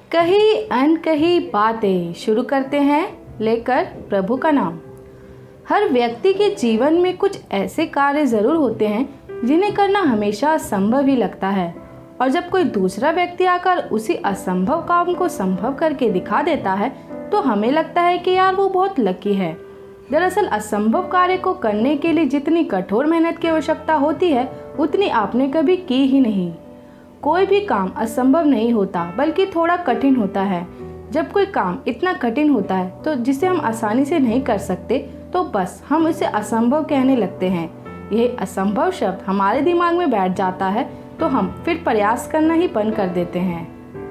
कही अनकही बातें शुरू करते हैं लेकर प्रभु का नाम। हर व्यक्ति के जीवन में कुछ ऐसे कार्य ज़रूर होते हैं जिन्हें करना हमेशा असंभव ही लगता है, और जब कोई दूसरा व्यक्ति आकर उसी असंभव काम को संभव करके दिखा देता है तो हमें लगता है कि यार वो बहुत लकी है। दरअसल असंभव कार्य को करने के लिए जितनी कठोर मेहनत की आवश्यकता होती है उतनी आपने कभी की ही नहीं। कोई भी काम असंभव नहीं होता बल्कि थोड़ा कठिन होता है। जब कोई काम इतना कठिन होता है तो जिसे हम आसानी से नहीं कर सकते तो बस हम इसे असंभव कहने लगते हैं। यह असंभव शब्द हमारे दिमाग में बैठ जाता है तो हम फिर प्रयास करना ही बंद कर देते हैं।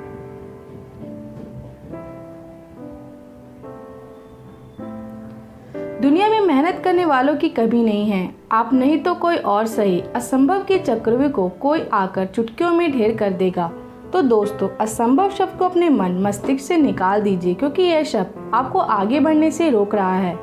दुनिया में मेहनत करने वालों की कमी नहीं है। आप नहीं तो कोई और सही, असंभव के चक्रव्यूह को कोई आकर चुटकियों में ढेर कर देगा। तो दोस्तों, असंभव शब्द को अपने मन मस्तिष्क से निकाल दीजिए, क्योंकि यह शब्द आपको आगे बढ़ने से रोक रहा है।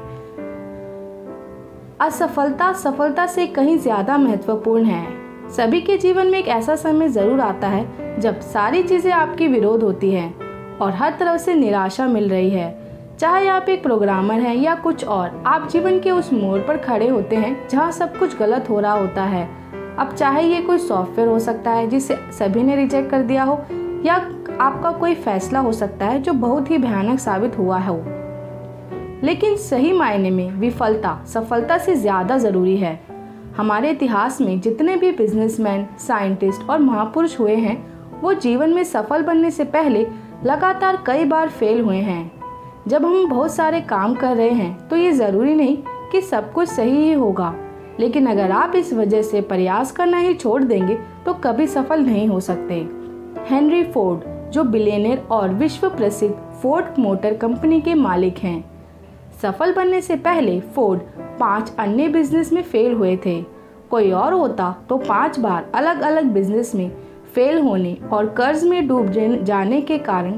असफलता सफलता से कहीं ज्यादा महत्वपूर्ण है। सभी के जीवन में एक ऐसा समय जरूर आता है जब सारी चीजें आपके विरोध होती हैं और हर तरफ से निराशा मिल रही है। चाहे आप एक प्रोग्रामर हैं या कुछ और, आप जीवन के उस मोड़ पर खड़े होते हैं जहां सब कुछ गलत हो रहा होता है। अब चाहे ये कोई सॉफ्टवेयर हो सकता है जिसे सभी ने रिजेक्ट कर दिया हो, या आपका कोई फैसला हो सकता है जो बहुत ही भयानक साबित हुआ हो। लेकिन सही मायने में विफलता सफलता से ज़्यादा ज़रूरी है। हमारे इतिहास में जितने भी बिजनेसमैन, साइंटिस्ट और महापुरुष हुए हैं वो जीवन में सफल बनने से पहले लगातार कई बार फेल हुए हैं। जब हम बहुत सारे काम कर रहे हैं तो ये ज़रूरी नहीं कि सब कुछ सही ही होगा, लेकिन अगर आप इस वजह से प्रयास करना ही छोड़ देंगे तो कभी सफल नहीं हो सकते। हेनरी फोर्ड, जो बिलियनर और विश्व प्रसिद्ध फोर्ड मोटर कंपनी के मालिक हैं, सफल बनने से पहले फोर्ड 5 अन्य बिजनेस में फेल हुए थे। कोई और होता तो 5 बार अलग अलग बिजनेस में फेल होने और कर्ज में डूब जाने के कारण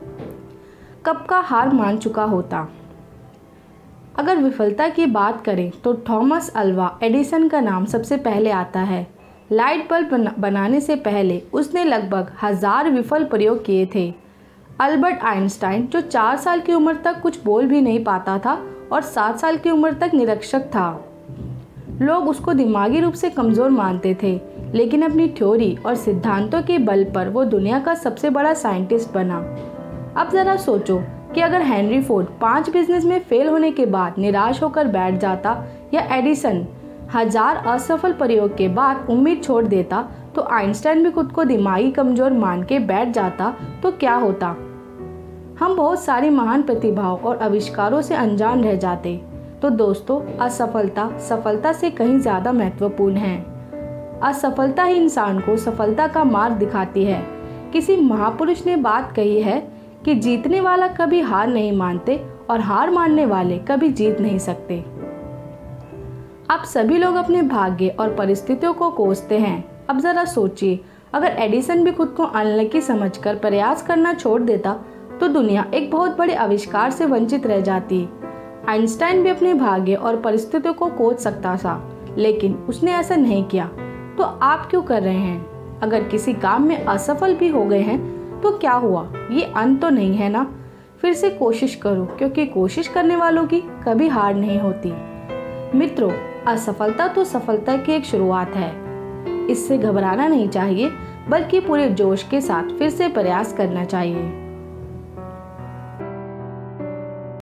कब का हार मान चुका होता। अगर विफलता की बात करें तो थॉमस अल्वा एडिसन का नाम सबसे पहले आता है। लाइट बल्ब बनाने से पहले उसने लगभग 1000 विफल प्रयोग किए थे। अल्बर्ट आइंस्टाइन, जो 4 साल की उम्र तक कुछ बोल भी नहीं पाता था और 7 साल की उम्र तक निरक्षर था, लोग उसको दिमागी रूप से कमज़ोर मानते थे, लेकिन अपनी थ्योरी और सिद्धांतों के बल पर वो दुनिया का सबसे बड़ा साइंटिस्ट बना। अब ज़रा सोचो कि अगर हेनरी फोर्ड 5 बिजनेस में फेल होने के बाद निराश होकर बैठ जाता, या एडिसन 1000 असफल प्रयोग के बाद उम्मीद छोड़ देता, तो आइंस्टाइन भी खुद को दिमागी कमज़ोर मान के बैठ जाता, तो क्या होता? हम बहुत सारी महान प्रतिभाओं और आविष्कारों से अनजान रह जाते। तो दोस्तों, असफलता सफलता से कहीं ज़्यादा महत्वपूर्ण है। असफलता ही इंसान को सफलता का मार्ग दिखाती है। किसी महापुरुष ने बात कही है कि जीतने वाला कभी हार नहीं मानते और हार मानने वाले कभी जीत नहीं सकते। आप सभी लोग अपने भाग्य और परिस्थितियों को कोसते हैं। अब ज़रा सोचिए, अगर एडिसन भी खुद को अनलकी समझकर प्रयास करना छोड़ देता तो दुनिया एक बहुत बड़े आविष्कार से वंचित रह जाती। आइंस्टाइन भी अपने भाग्य और परिस्थितियों को कोस सकता था, लेकिन उसने ऐसा नहीं किया। तो आप क्यों कर रहे हैं? अगर किसी काम में असफल भी हो गए हैं तो क्या हुआ? ये अंत तो नहीं है ना? फिर से कोशिश करो, क्योंकि कोशिश करने वालों की कभी हार नहीं होती। मित्रों, असफलता तो सफलता की एक शुरुआत है। इससे घबराना नहीं चाहिए, बल्कि पूरे जोश के साथ फिर से प्रयास करना चाहिए।